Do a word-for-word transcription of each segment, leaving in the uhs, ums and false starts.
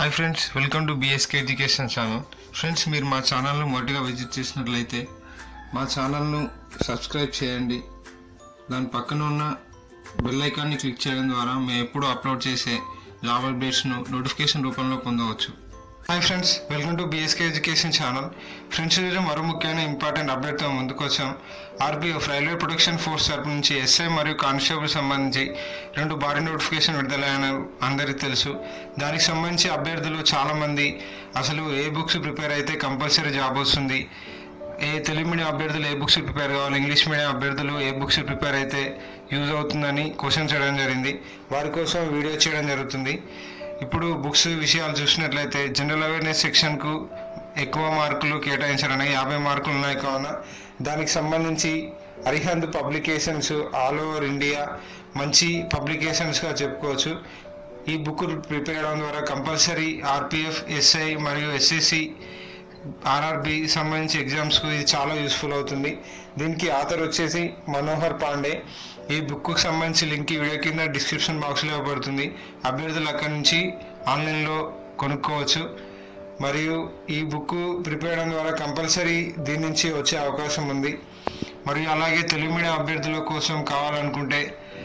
Hi friends, welcome to BSK education channel. Friends, మీరు మా ఛానల్ను మొదటిగా విజిట్ చేసినట్లయితే మా ఛానల్ను సబ్స్క్రైబ్ చేయండి. దాని పక్కన ఉన్న బెల్ ఐకాన్ని క్లిక్ చేయడం ద్వారా మేము ఎప్పుడు అప్లోడ్ చేసే జాబ్ అప్డేట్స్ను నోటిఫికేషన్ రూపంలో పొందవచ్చు. Hi friends, welcome to BSK education channel. Friends, ఈరోజు మరో ముఖ్యమైన ఇంపార్టెంట్ అప్డేట్తో ముందుకు వచ్చాం. ఆర్పీఎఫ్ రైల్వే ప్రొటెక్షన్ ఫోర్స్ తరపు నుంచి ఎస్ఐ మరియు కానిస్టేబుల్ సంబంధించి రెండు భారీ నోటిఫికేషన్ విడుదలైన అందరికీ తెలుసు. దానికి సంబంధించి అభ్యర్థులు చాలామంది అసలు ఏ బుక్స్ ప్రిపేర్ అయితే కంపల్సరీ జాబ్ వస్తుంది, ఏ తెలుగు మీడియం అభ్యర్థులు ఏ బుక్స్ ప్రిపేర్ కావాలి, ఇంగ్లీష్ మీడియం అభ్యర్థులు ఏ బుక్స్ ప్రిపేర్ అయితే యూజ్ అవుతుందని క్వశ్చన్ చేయడం జరిగింది. వారి కోసం వీడియో చేయడం జరుగుతుంది. ఇప్పుడు బుక్స్ విషయాలు చూసినట్లయితే జనరల్ అవేర్నెస్ సెక్షన్కు ఎక్కువ మార్కులు కేటాయించాలని యాభై మార్కులు ఉన్నాయి కావున దానికి సంబంధించి Arihant publications all over India మంచి పబ్లికేషన్స్గా చెప్పుకోవచ్చు. ఈ బుక్ ప్రిపేర్ అవడం ద్వారా కంపల్సరీ ఆర్పిఎఫ్, ఎస్ఐ మరియు ఎస్ఎస్సి, ఆర్ఆర్బి సంబంధించి ఎగ్జామ్స్కు ఇది చాలా యూస్ఫుల్ అవుతుంది. దీనికి ఆథర్ వచ్చేసి మనోహర్ పాండే. ఈ బుక్కు సంబంధించి లింక్ ఈ వీడియో కింద డిస్క్రిప్షన్ బాక్స్లో ఇవ్వబడుతుంది. అభ్యర్థులు అక్కడి నుంచి ఆన్లైన్లో కొనుక్కోవచ్చు. మరియు ఈ బుక్ ప్రిపేర్ అవడం ద్వారా కంపల్సరీ దీని నుంచి వచ్చే అవకాశం ఉంది. మరియు అలాగే తెలుగు మీడియం అభ్యర్థుల కోసం కావాలనుకుంటే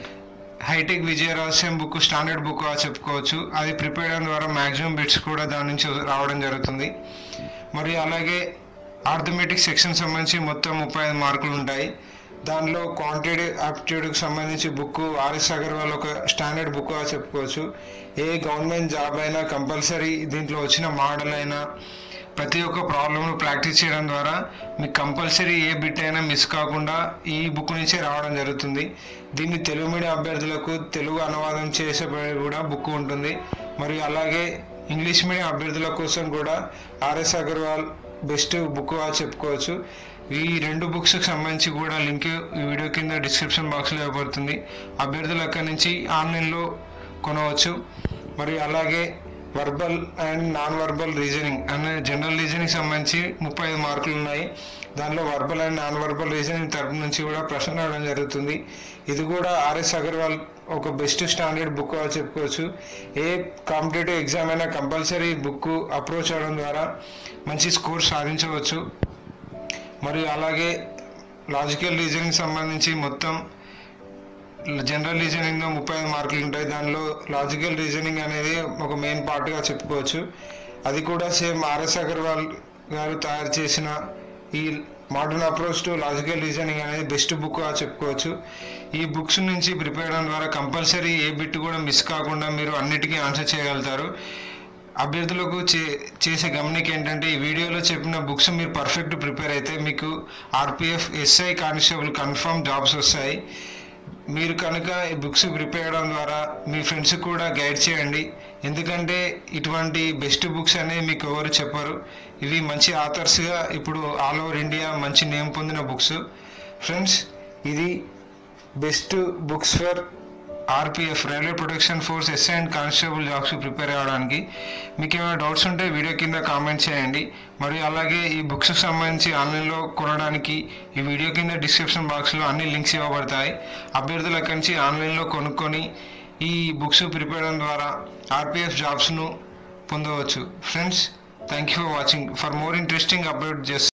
హైటెక్ విజయ రహస్యం బుక్ స్టాండర్డ్ బుక్ చెప్పుకోవచ్చు. అది ప్రిపేర్ అవడం ద్వారా మ్యాక్సిమం బిట్స్ కూడా దాని నుంచి రావడం జరుగుతుంది. మరియు అలాగే ఆర్థమెటిక్ సెక్షన్ సంబంధించి మొత్తం ముప్పై ఐదు మార్కులు ఉంటాయి. దానిలో క్వాంటిటేటివ్ ఆప్టిట్యూడ్కి సంబంధించి బుక్ ఆర్ఎస్ అగర్వాల్ ఒక స్టాండర్డ్ బుక్ చెప్పుకోవచ్చు. ఏ గవర్నమెంట్ జాబ్ అయినా కంపల్సరీ దీంట్లో వచ్చిన మోడల్ అయినా ప్రతి ఒక్క ప్రాబ్లమ్ను ప్రాక్టీస్ చేయడం ద్వారా మీకు కంపల్సరీ ఏ బిట్ అయినా మిస్ కాకుండా ఈ బుక్ నుంచే రావడం జరుగుతుంది. దీన్ని తెలుగు మీడియం అభ్యర్థులకు తెలుగు అనువాదం చేసే కూడా బుక్ ఉంటుంది. మరియు అలాగే ఇంగ్లీష్ మీడియం అభ్యర్థుల కోసం కూడా ఆర్ఎస్ అగర్వాల్ బెస్ట్ బుక్ చెప్పుకోవచ్చు. ఈ రెండు బుక్స్కి సంబంధించి కూడా లింక్ ఈ వీడియో కింద డిస్క్రిప్షన్ బాక్స్లో ఇవ్వబడుతుంది. అభ్యర్థులు అక్కడి నుంచి ఆన్లైన్లో కొనవచ్చు. మరియు అలాగే verbal and non verbal reasoning అనే జనరల్ రీజనింగ్ సంబంధించి ముప్పై ఐదు మార్కులు ఉన్నాయి. దానిలో verbal and non verbal reasoning తరపు నుంచి కూడా ప్రశ్న రావడం జరుగుతుంది. ఇది కూడా ఆర్ఎస్ అగర్వాల్ ఒక బెస్ట్ స్టాండర్డ్ బుక్ చెప్పుకోవచ్చు. ఏ కాంపిటేటివ్ ఎగ్జామ్ అయినా కంపల్సరీ బుక్ అప్రోచ్ అవ్వడం ద్వారా మంచి స్కోర్ సాధించవచ్చు. మరియు అలాగే లాజికల్ రీజనింగ్ సంబంధించి మొత్తం జనరల్ రీజనింగ్లో ముప్పై ఐదు మార్కులు ఉంటాయి. దానిలో లాజికల్ రీజనింగ్ అనేది ఒక మెయిన్ పార్ట్గా చెప్పుకోవచ్చు. అది కూడా సేమ్ ఆర్ఎస్ అగర్వాల్ గారు తయారు చేసిన ఈ modern approach to logical reasoning అనేది బెస్ట్ బుక్గా చెప్పుకోవచ్చు. ఈ బుక్స్ నుంచి ప్రిపేర్ అవడం ద్వారా కంపల్సరీ ఏ బిట్ కూడా మిస్ కాకుండా మీరు అన్నిటికీ ఆన్సర్ చేయగలుగుతారు. అభ్యర్థులకు చే చేసే గమనిక ఏంటంటే ఈ వీడియోలో చెప్పిన బుక్స్ మీరు పర్ఫెక్ట్ ప్రిపేర్ అయితే మీకు RPF, SI, constable confirm jobs వస్తాయి. మీరు కనుక ఈ బుక్స్ ప్రిపేర్ అవడం ద్వారా మీ ఫ్రెండ్స్కి కూడా గైడ్ చేయండి. ఎందుకంటే ఇటువంటి బెస్ట్ బుక్స్ అనేవి మీకు ఎవరు చెప్పరు. ఇవి మంచి ఆథర్స్గా ఇప్పుడు ఆల్ ఓవర్ ఇండియా మంచి నేమ్ పొందిన బుక్స్. ఫ్రెండ్స్, ఇది best books for RPF railway protection force, SI and constable jobs prepare అవ్వడానికి. మీకు ఏమైనా డౌట్స్ ఉంటే వీడియో కింద కామెంట్ చేయండి. మరియు అలాగే ఈ బుక్స్కి సంబంధించి ఆన్లైన్లో కొనడానికి ఈ వీడియో కింద డిస్క్రిప్షన్ బాక్స్లో అన్ని లింక్స్ ఇవ్వబడతాయి. అభ్యర్థుల అక్కడి నుంచి ఆన్లైన్లో కొనుక్కొని ఈ బుక్స్ ప్రిపేర్ అవడం ద్వారా ఆర్పిఎఫ్ జాబ్స్ను పొందవచ్చు. Friends, thank you for watching. For more interesting update just